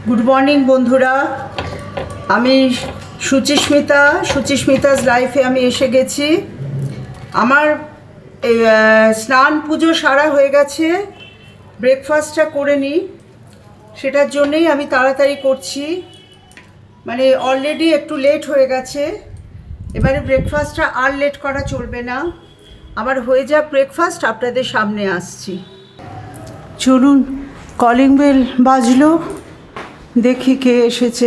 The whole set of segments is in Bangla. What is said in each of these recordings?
গুড মর্নিং বন্ধুরা, আমি সুচিস্মিতাস লাইফে আমি এসে গেছি। আমার স্নান পুজো সারা হয়ে গেছে, ব্রেকফাস্টটা করে নিই, সেটার জন্যেই আমি তাড়াতাড়ি করছি। মানে অলরেডি একটু লেট হয়ে গেছে, এবারে ব্রেকফাস্টটা আর লেট করা চলবে না। আমার হয়ে যাক ব্রেকফাস্ট, আপনাদের সামনে আসছি। চলুন, কলিং বেল বাজলো, দেখি কে এসেছে।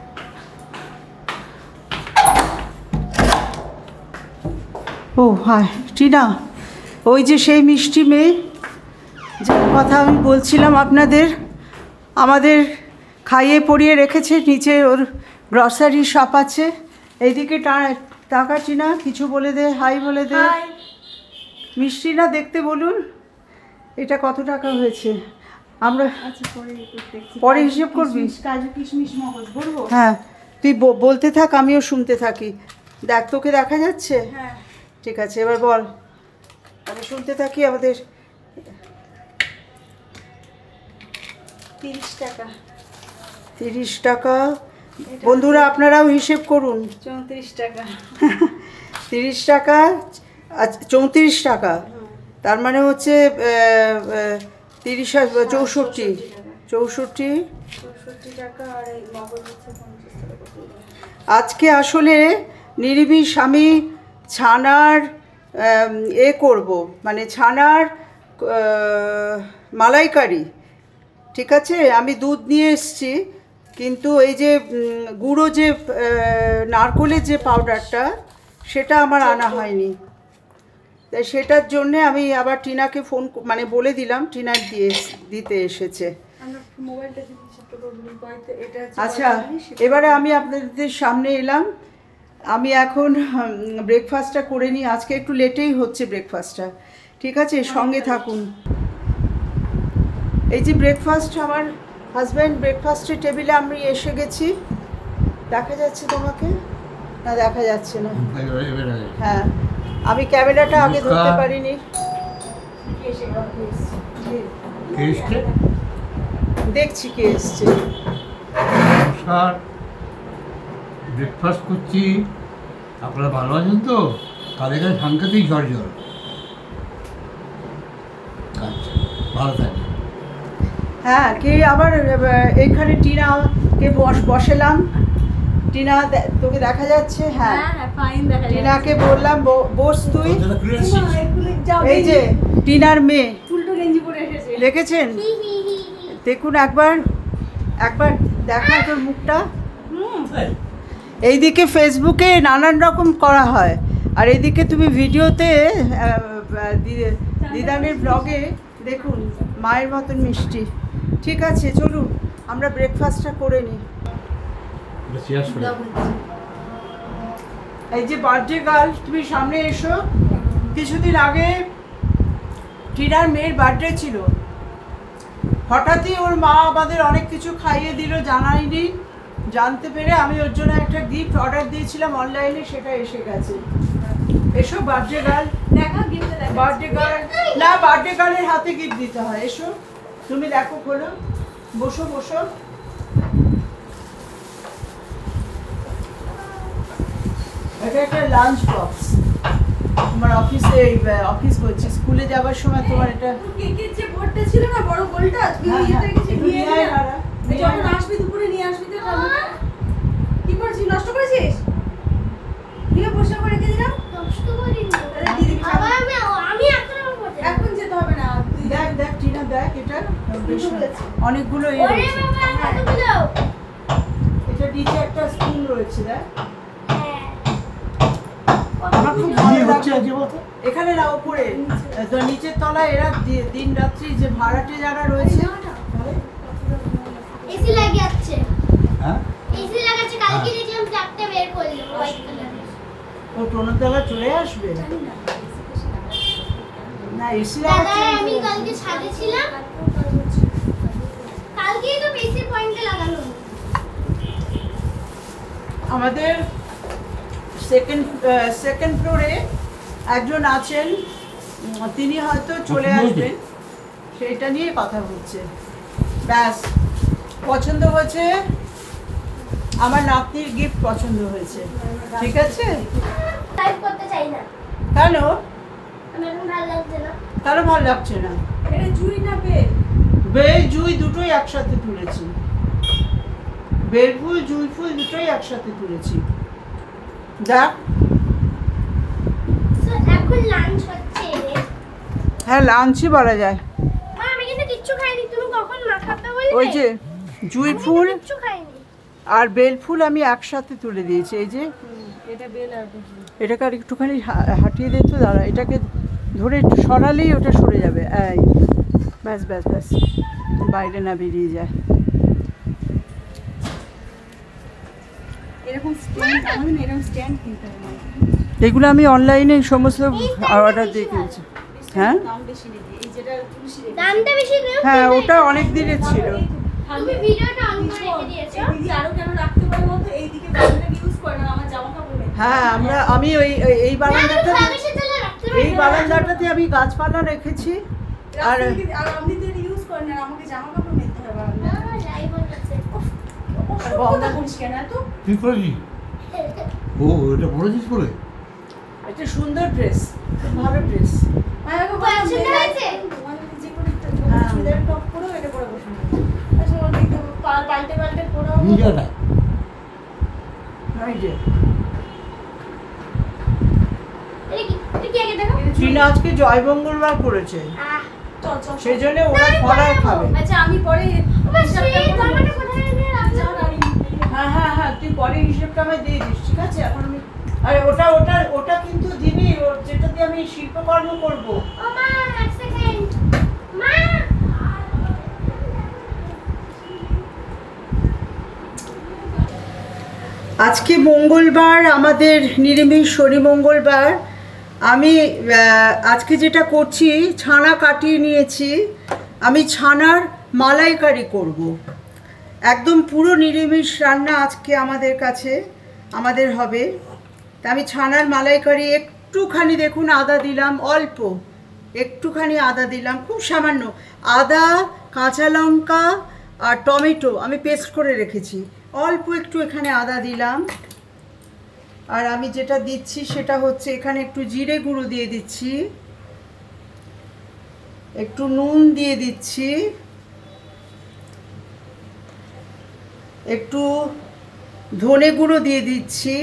ও হায়, টিনা, ওই যে সেই মিষ্টি মেয়ে যার কথা আমি বলছিলাম আপনাদের, আমাদের খাইয়ে পরিয়ে রেখেছে। নিচে ওর গ্রসারি শপ আছে। এইদিকে টাকা, টিনা কিছু বলে দে, হাই বলে দে। মিষ্টি না দেখতে বলুন, এটা কত টাকা হয়েছে? আমরা পরে হিসেব করবি। হ্যাঁ, তুই বলতে থাক, আমিও শুনতে থাকি। দেখ, তোকে দেখা যাচ্ছে? হ্যাঁ, ঠিক আছে, এবার বল, আমি শুনতে থাকি। আমাদের 30 টাকা। 30 টাকা। বন্ধুরা আপনারাও হিসেব করুন। 34 টাকা। 30 টাকা, আচ্ছা 34 টাকা, তার মানে হচ্ছে 64 টাকা। আর এই মগজ হচ্ছে 50 টাকা। আজকে আসলে নিরিবিষ আমি ছানার করব, মানে ছানার মালাইকারি। ঠিক আছে, আমি দুধ নিয়ে এসেছি, কিন্তু এই যে গুঁড়ো যে নারকোলের যে পাউডারটা, সেটা আমার আনা হয়নি। তাই সেটার জন্যে আমি আবার টিনাকে ফোন মানে বলে দিলাম, টিনা দিতে এসেছে। আচ্ছা, এবারে আমি আপনাদের সামনে এলাম। আমি এখন ব্রেকফাস্টটা করে নিই। আজকে একটু লেটেই হচ্ছে ব্রেকফাস্টটা, ঠিক আছে? সঙ্গে থাকুন। এই যে ব্রেকফাস্ট, আমার হাজব্যান্ড ব্রেকফাস্টের টেবিলে আমি এসে গেছি। দেখা যাচ্ছে তোমাকে? না, দেখা যাচ্ছে না। হ্যাঁ, আমি ক্যামেরাটা আগে ধরতে পারিনি। দেখছি কে এসছে। নমস্কার, ব্রেকফাস্ট করছি। আপনারা ভালো আছেন তো? কালে কালে সাংঘাতিক ঝড়। আচ্ছা, ভালো থাকবেন। হ্যাঁ, কে আবার এইখানে টিনাকে বসালাম। টিনা, তোকে দেখা যাচ্ছে? হ্যাঁ, টিনাকে বললাম বস তুই। এই যে টিনার মেয়ে, দেখেছেন? দেখুন, একবার দেখা তোর মুখটা। এইদিকে ফেসবুকে নানান রকম করা হয়, আর এইদিকে তুমি ভিডিওতে দিদানের ব্লগে দেখুন, মায়ের মতন মিষ্টি। ঠিক আছে, চলুন আমরা ব্রেকফাস্টটা করে নিই। এই যে বার্থডে গার্ল, তুমি সামনে এসো। কিছুদিন আগে টিনার মেয়ের বার্থডে ছিল। হঠাৎই ওর মা আমাদের অনেক কিছু খাইয়ে দিল, জানাইনি। জানতে পেরে আমি ওর জন্য একটা গিফট অর্ডার দিয়েছিলাম অনলাইনে, সেটা এসে গেছে। এসো বার্থডে গার্ল, বার্থডে গার্ল না, বার্থডে গার্লের হাতে গিফট দিতে হয়। এসো, তুমি দেখো, খোলো, বসো। এটা একটা লাঞ্চ বক্স। তোমার অফিস বলছি, স্কুলে যাবার সময় তোমার এটা কেকের যে বোর্ডটা ছিল না, বড় গোলটা, তুই এটা কিছু নিয়ে আয়। যখন আসবি দুপুরে নিয়ে আসবি তো। কি করছিস? নষ্ট করেছিস? নিয়ে বসে করে রেখে দিলাম। নষ্ট করিনি। তাহলে দিদি আবার আমি এখন যেতে হবে না। তুই দেখ টিনা, দেখ, এটা অনেকগুলো এটা নিচে একটা স্পুন রয়েছে। দেখ, আমার খুব ভালো লাগছে। এখানে না, উপরে নিচের তলায় এরা দিন রাত্রি যে ভাড়াটে যারা রয়েছে, এসি লাগাচ্ছে। হ্যাঁ, এসি লাগাচ্ছে। কালকে দেখলাম চারটে বের করলো হোয়াইট কালারের। ও টোনার দাদা চলে আসবে না? এসি লাগাচ্ছে। আমি কালকে ছাদে ছিলাম, কালকেই তো এসি পয়েন্টে লাগানো। আমাদের সেকেন্ড ফ্লোরে একজন আছেন, তিনি হয়তো চলে আসবেন, সেটা নিয়ে কথা হচ্ছে। ব্যাস, পছন্দ হয়েছে, আমার নাতনির গিফট পছন্দ হয়েছে, ঠিক আছে? টাইপ করতে চাই না, কেন? আমার এখন ভালো লাগছে না। কেন ভালো লাগছে না? এটা জুই না বেল? বেল জুই দুটোই একসাথে তুলেছি, বেল ফুল জুই ফুল দুটোই একসাথে তুলেছি। দেখ, So, এখন লাঞ্চ হচ্ছে। হ্যাঁ লাঞ্চই বলা যায়। মা আমি কিন্তু কিচ্ছু খাইনি, তুমি কখন মাখাতে বললে? ওই যে জুই আমি ফুল কিন্তু কিচ্ছু খাইনি। আর বেল ফুল আমি একসাথে তুলে দিয়েছি। এই যে এটা বেল আর বেল। এটাকে আর একটুখানি হাঁটিয়ে দিই তো, দাঁড়া, এটাকে ধরে একটু সরালেই ওটা সরে যাবে। এই ব্যাস ব্যাস ব্যাস, বাইরে না বেরিয়ে যায়। এরকম স্ট্যান্ড, আমি না এরকম স্ট্যান্ড কিনতে হবে। এগুলো আমি অনলাইনে সমস্ত অর্ডার দিয়ে কিনছি। হ্যাঁ দাম বেশি নেই, এই যেটা তুলসী রেখে দামটা বেশি না? হ্যাঁ, ওটা অনেক দিনের ছিল। তুমি ভিডিওটা অন করে রেখে দিয়েছো। দিদি আরো কেন রাখতে পারে বলতো? এইদিকে বারান্দা ইউজ করে না, আমার জামা কাপড় নেই। হ্যাঁ আমি এই বারান্দাটা, এই বারান্দাটাতে আমি গাছপালা রেখেছি। আর আর আপনি তো ইউজ করেন না, আমাকে জামা কাপড় নিতে হবে বারান্দা। আর বন্ধ করিস কেন এত? কি করেছি? ও এটা পরেছিস পরে? একটা সুন্দর ড্রেস, খুব ভালো ড্রেস। আমাকে পছন্দ হয়েছে? মানে যে করে একটা চুড়িদার টপ পরে এটা পরে বসে না। আচ্ছা ওর দেখতে পাল্টে পাল্টে পরে নিজেটা এই যে এটা কি আগে দেখো। টিনা আজকে জয় মঙ্গলবার করেছে, চল চল সেই জন্য ওরা ফলায় খাবে। আচ্ছা আমি পরে আমার সেই জামাটা কোথায় রেখে রাখলাম? হ্যাঁ হ্যাঁ হ্যাঁ, তুই পরে হিসেবটা আমায় দিয়ে দিস, ঠিক আছে? এখন আমি, আরে ওটা কিন্তু দিবি, যেটা দিয়ে আমি শিল্পকর্ম করবো। ও মা এক সেকেন্ড মা। আজকে মঙ্গলবার, আমাদের নিরামিষ শনি মঙ্গলবার। আমি আজকে যেটা করছি, ছানা কাটিয়ে নিয়েছি, আমি ছানার মালাইকারি করব। একদম পুরো নিরামিষ রান্না আজকে আমাদের হবে। তা আমি ছানার মালাইকারি একটুখানি, দেখুন আদা দিলাম, অল্প একটুখানি আদা দিলাম, খুব সামান্য আদা, কাঁচা লঙ্কা আর টমেটো আমি পেস্ট করে রেখেছি, অল্প একটু এখানে আদা দিলাম। আর আমি যেটা দিচ্ছি সেটা হচ্ছে, এখানে একটু জিরে গুঁড়ো দিয়ে দিচ্ছি, একটু নুন দিয়ে দিচ্ছি, একটু ধনে গুঁড়ো দিয়ে দিচ্ছি,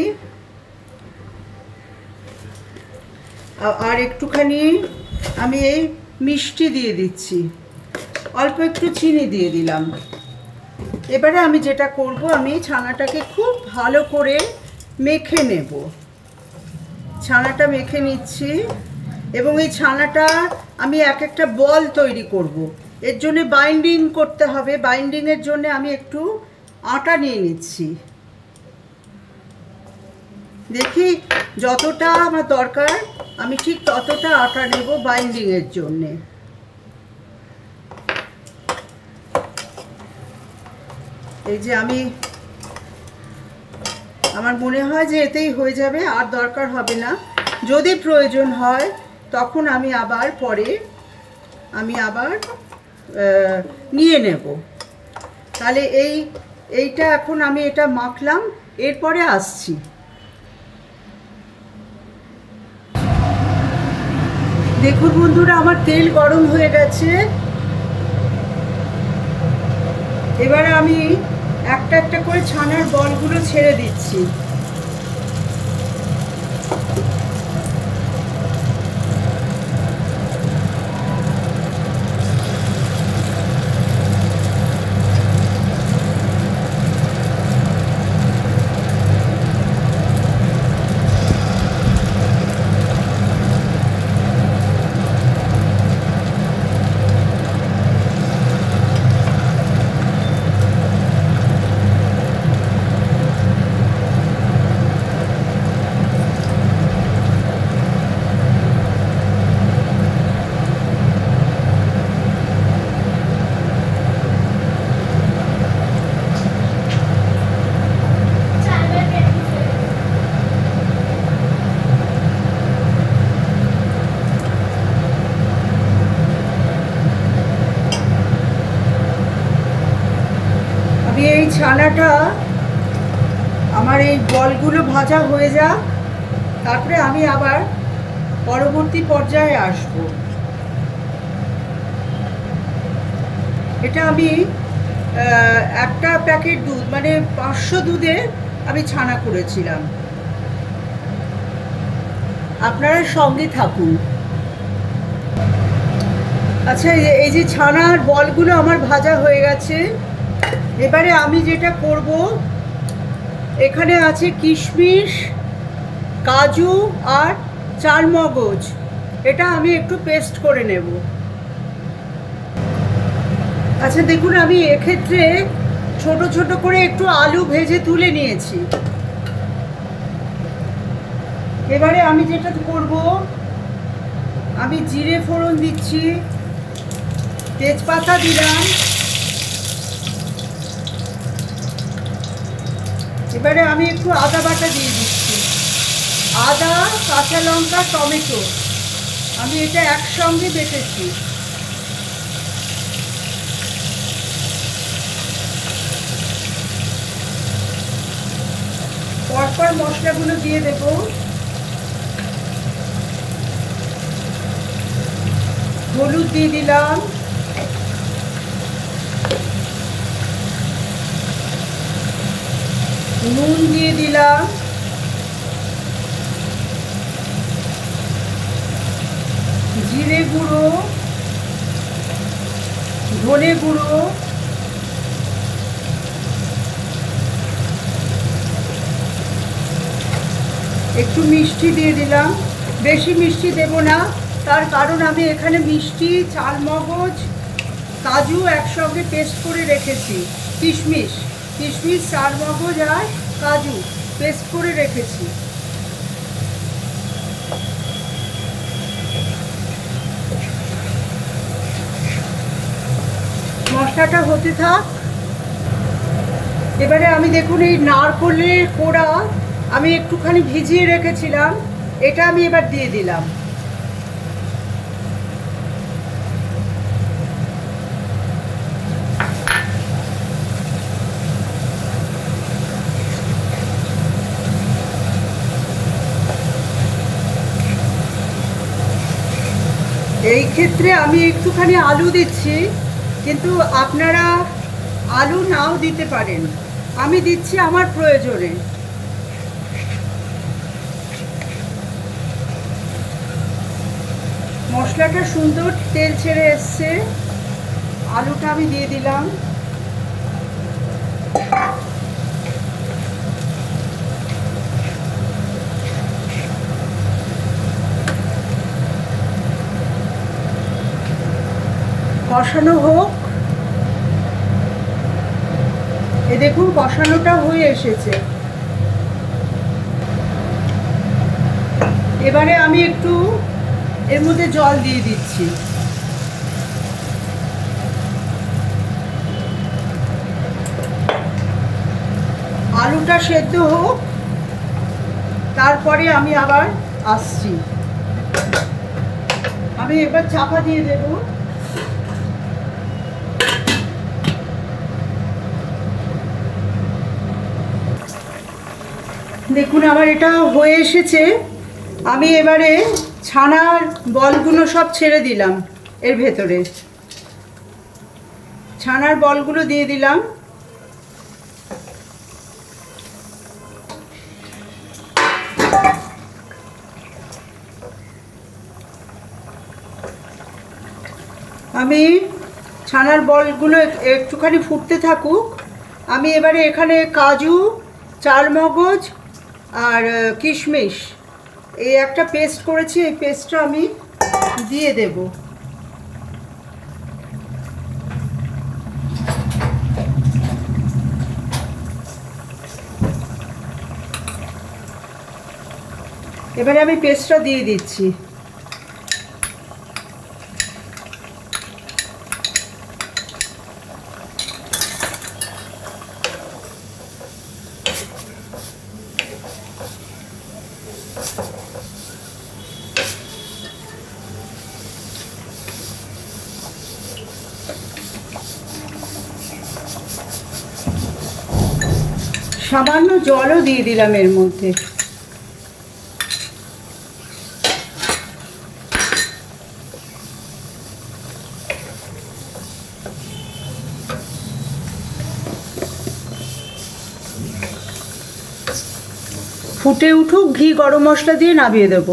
আর একটুখানি আমি এই মিষ্টি দিয়ে দিচ্ছি, অল্প একটু চিনি দিয়ে দিলাম। এবারে আমি যেটা করব, আমি ছানাটাকে খুব ভালো করে মেখে নেব। ছানাটা মেখে নিচ্ছি, এবং এই ছানাটা আমি একটা বল তৈরি করব। এর জন্য বাইন্ডিং করতে হবে। বাইন্ডিংয়ের জন্য আমি একটু আটা নিয়ে নিচ্ছি। দেখি যতটা আমার দরকার আমি ঠিক ততটা আটা নেব বাইন্ডিংয়ের জন্যে। এই যে আমার মনে হয় যে এতেই হয়ে যাবে, আর দরকার হবে না। যদি প্রয়োজন হয় তখন আমি আবার নিয়ে নেব। তাহলে এইটা এখন আমি এটা মাখলাম, এরপরে আসছি। দেখুন বন্ধুরা, আমার তেল গরম হয়ে গেছে। এবারে আমি একটা একটা করে ছানার বলগুলো ছেড়ে দিচ্ছি। আমি এই ছানাটা, আমার এই বলগুলো ভাজা হয়ে যাক, তারপরে আমি আবার পরবর্তী পর্যায়ে আসব। এটা আমি একটা প্যাকেট দুধ, মানে 500 দুধে আমি ছানা করেছিলাম। আপনারা সঙ্গে থাকুন। আচ্ছা, এই যে ছানার বলগুলো আমার ভাজা হয়ে গেছে। এবারে আমি যেটা করব, এখানে আছে কিশমিশ, কাজু আর চালমগজ। এটা আমি একটু পেস্ট করে নেব। আচ্ছা দেখুন, আমি এক্ষেত্রে ছোট ছোট করে একটু আলু ভেজে তুলে নিয়েছি। এবারে আমি যেটা করব, আমি জিরে ফোড়ন দিচ্ছি, তেজপাতা দিলাম। এবারে আমি একটু আদা বাটা দিয়ে দিচ্ছি। আদা, কাঁচা লঙ্কা, টমেটো আমি এটা একসঙ্গে বেটেছি। পরপর মশলাগুলো দিয়ে দেব। হলুদ দিয়ে দিলাম, নুন দিয়ে দিলাম, জিরে গুঁড়ো, ধনে গুঁড়ো, একটু মিষ্টি দিয়ে দিলাম। বেশি মিষ্টি দেব না, তার কারণ আমি এখানে মিষ্টি, চালমগজ, কাজু একসঙ্গে পেস্ট করে রেখেছি। কিশমিশ, চালমগজ আর কাজু পেস্ট করে রেখেছি। মশলাটা হতে থাক। এবারে আমি দেখুন, এই নারকেলের কোড়া আমি একটুখানি ভিজিয়ে রেখেছিলাম, এটা আমি এবার দিয়ে দিলাম। এই ক্ষেত্রে আমি একটুখানি আলু দিচ্ছি, কিন্তু আপনারা আলু নাও দিতে পারেন, আমি দিচ্ছি আমার প্রয়োজনে। মশলাটা সুন্দর তেল ছেড়ে এসছে, আলুটা আমি দিয়ে দিলাম। কষানো হোক। এ দেখুন, কষানোটা হয়ে এসেছে। এবারে আমি একটু এর মধ্যে জল দিয়ে দিচ্ছি। আলুটা সেদ্ধ হোক, তারপরে আমি আবার আসছি। আমি এবার চাপা দিয়ে দেব। দেখুন, আমার এটা হয়ে এসেছে। আমি এবারে ছানার বলগুলো সব ছেড়ে দিলাম এর ভেতরে। ছানার বলগুলো দিয়ে দিলাম। আমি ছানার বলগুলো একটুখানি ফুটতে থাকুক। আমি এবারে এখানে কাজু, চালমগজ আর কিশমিশ এই একটা পেস্ট করেছি, এই পেস্টটা আমি দিয়ে দেব। এবারে আমি পেস্টটা দিয়ে দিচ্ছি। সামান্য জলও দিয়ে দিলাম এর মধ্যে। ফুটে উঠুক, ঘি গরম মশলা দিয়ে নামিয়ে দেব।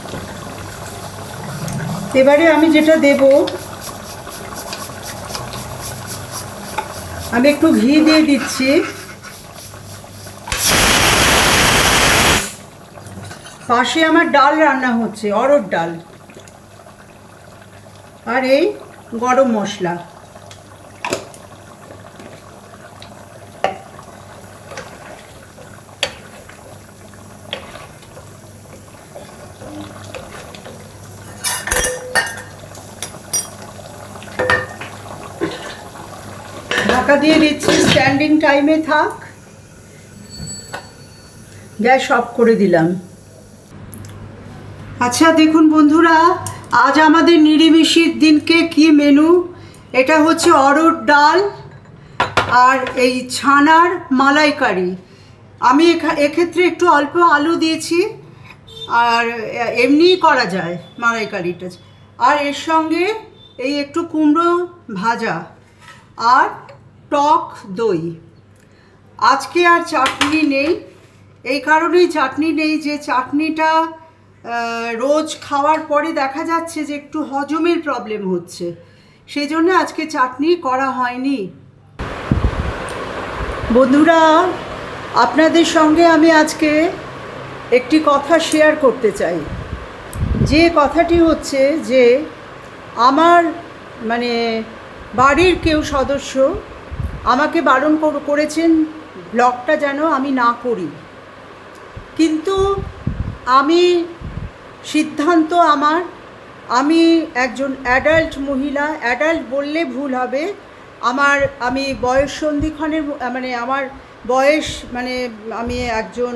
এবারে আমি যেটা দেব, আমি একটু ঘি দিয়ে দিচ্ছি। পাশে আমার ডাল রান্না হচ্ছে, অরহর ডাল, আর এই গরম মশলা। ঢাকা দিয়ে দিচ্ছি, স্ট্যান্ডিং টাইমে থাক। গ্যাস অফ করে দিলাম। আচ্ছা দেখুন বন্ধুরা, আজ আমাদের নিরামিষের দিনকে কি মেনু। এটা হচ্ছে অরহর ডাল আর এই ছানার মালাইকারি। আমি এক্ষেত্রে একটু অল্প আলু দিয়েছি, আর এমনিই করা যায় মালাইকারিটা। আর এর সঙ্গে এই একটু কুমড়ো ভাজা আর টক দই। আজকে আর চাটনি নেই, এই কারণেই চাটনি নেই যে চাটনিটা রোজ খাওয়ার পরে দেখা যাচ্ছে যে একটু হজমের প্রবলেম হচ্ছে, সেই জন্য আজকে চাটনি করা হয়নি। বন্ধুরা, আপনাদের সঙ্গে আমি আজকে একটি কথা শেয়ার করতে চাই। যে কথাটি হচ্ছে যে আমার মানে বাড়ির কেউ সদস্য আমাকে বারণ করেছেন ব্লগটা যেন আমি না করি, কিন্তু আমি সিদ্ধান্ত আমি একজন অ্যাডাল্ট মহিলা, অ্যাডাল্ট বললে ভুল হবে, আমি বয়স সন্ধিক্ষণের মানে আমার বয়স মানে আমি একজন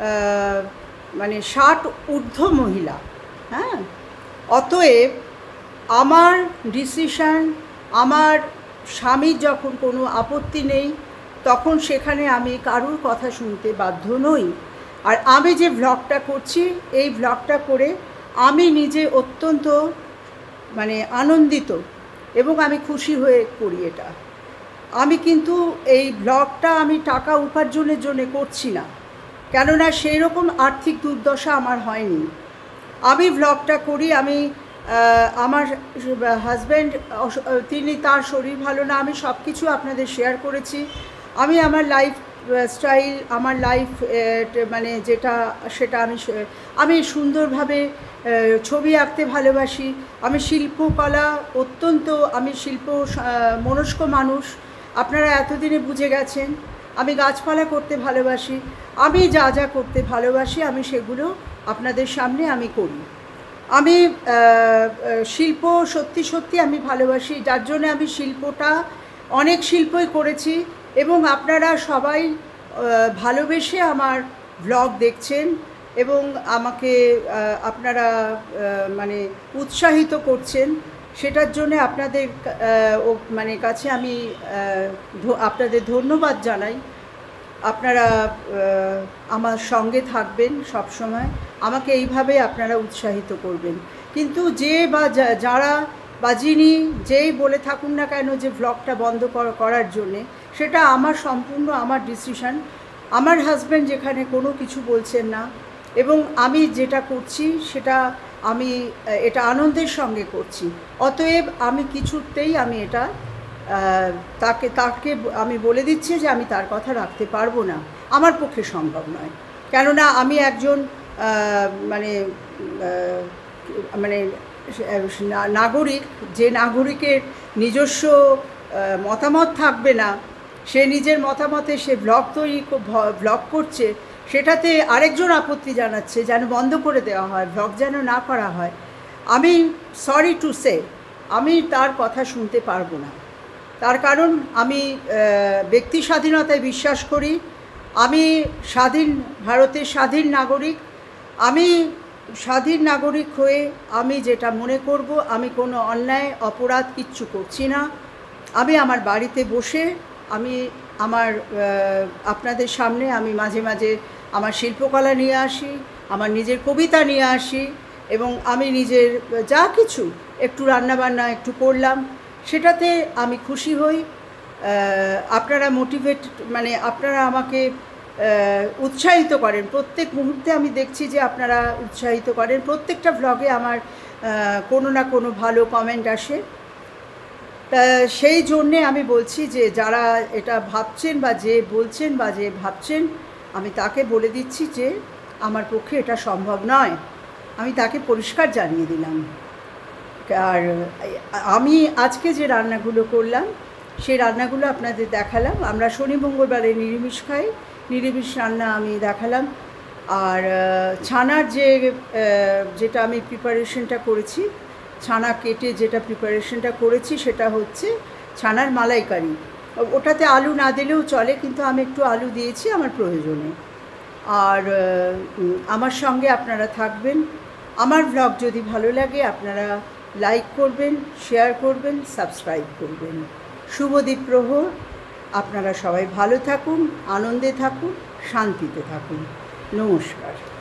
মানে 60 ঊর্ধ্ব মহিলা। হ্যাঁ, অতএব আমার ডিসিশন, আমার স্বামীর যখন কোনো আপত্তি নেই তখন সেখানে আমি কারুর কথা শুনতে বাধ্য নই। আর আমি যে ভ্লগটা করছি, এই ভ্লগটা করে আমি নিজে অত্যন্ত মানে আনন্দিত এবং আমি খুশি হয়ে করি এটা। আমি কিন্তু এই ভ্লগটা আমি টাকা উপার্জনের জন্য করছি না, কেননা সেই রকম আর্থিক দুর্দশা আমার হয়নি। আমি ভ্লগটা করি, আমার হাজব্যান্ড তার শরীর ভালো না, আমি সব কিছু আপনাদের শেয়ার করেছি। আমি আমার লাইফ স্টাইল, আমার লাইফ মানে যেটা সেটা আমি সুন্দরভাবে ছবি আঁকতে ভালোবাসি। আমি শিল্পকলা আমি মনস্ক মানুষ, আপনারা এতদিনে বুঝে গেছেন। আমি গাছপালা করতে ভালোবাসি, আমি যা যা করতে ভালোবাসি আমি সেগুলো আপনাদের সামনে আমি করি। আমি শিল্প সত্যি আমি ভালোবাসি, যার জন্য আমি অনেক শিল্পই করেছি এবং আপনারা সবাই ভালোবেসে আমার ব্লগ দেখছেন এবং আমাকে আপনারা মানে উৎসাহিত করছেন, সেটার জন্য আপনাদের মানে কাছে আমি আপনাদের ধন্যবাদ জানাই। আপনারা আমার সঙ্গে থাকবেন সব সময়, আমাকে এইভাবে আপনারা উৎসাহিত করবেন। কিন্তু যারা বা যিনি যেই বলে থাকুন না কেন যে ব্লগটা বন্ধ করার জন্যে, সেটা সম্পূর্ণ আমার ডিসিশন। আমার হাজব্যান্ড যেখানে কোনো কিছু বলছেন না এবং আমি যেটা করছি সেটা এটা আনন্দের সঙ্গে করছি, অতএব আমি কিছুতেই এটা তাকে আমি বলে দিচ্ছি যে আমি তার কথা রাখতে পারবো না, আমার পক্ষে সম্ভব নয়। কেননা আমি একজন মানে মানে নাগরিক, যে নাগরিকের নিজস্ব মতামত থাকবে না, সে নিজের মতামতে সে ব্লগ করছে, সেটাতে আরেকজন আপত্তি জানাচ্ছে যেন বন্ধ করে দেওয়া হয়, ব্লগ যেন না করা হয়। আমি সরি টু সে আমি তার কথা শুনতে পারবো না। তার কারণ আমি ব্যক্তি স্বাধীনতায় বিশ্বাস করি। আমি ভারতের স্বাধীন নাগরিক। আমি স্বাধীন নাগরিক হয়ে আমি যেটা মনে করব, আমি কোনো অন্যায় অপরাধ কিচ্ছু করছি না। আমি আমার বাড়িতে বসে আমি আমার আপনাদের সামনে আমি মাঝে মাঝে আমার শিল্পকলা নিয়ে আসি, আমার নিজের কবিতা নিয়ে আসি, এবং আমি নিজের যা কিছু একটু রান্নাবান্না একটু করলাম, সেটাতে আমি খুশি হই। আপনারা মোটিভেট, মানে আপনারা আমাকে উৎসাহিত করেন প্রত্যেক মুহূর্তে। আমি দেখছি যে আপনারা উৎসাহিত করেন। প্রত্যেকটা ব্লগে আমার কোনো না কোনো ভালো কমেন্ট আসে। তা সেই জন্যে আমি বলছি যে যারা এটা ভাবছেন বা যে বলছেন বা যে ভাবছেন, আমি তাকে বলে দিচ্ছি যে আমার পক্ষে এটা সম্ভব নয়। আমি তাকে পরিষ্কার জানিয়ে দিলাম। আর আমি আজকে যে রান্নাগুলো করলাম সেই রান্নাগুলো আপনাদের দেখালাম। আমরা শনি মঙ্গলবারে নিরামিষ খাই, নিরামিষ রান্না আমি দেখালাম। আর ছানার যেটা আমি প্রিপারেশনটা করেছি, ছানা কেটে যেটা প্রিপারেশনটা করেছি সেটা হচ্ছে ছানার মালাইকারি। ওটাতে আলু না দিলেও চলে, কিন্তু আমি একটু আলু দিয়েছি আমার প্রয়োজনে। আর আমার সঙ্গে আপনারা থাকবেন। আমার ব্লগ যদি ভালো লাগে আপনারা লাইক করবেন, শেয়ার করবেন, সাবস্ক্রাইব করবেন। শুভদীপ প্রহর। আপনারা সবাই ভালো থাকুন, আনন্দে থাকুন, শান্তিতে থাকুন। নমস্কার।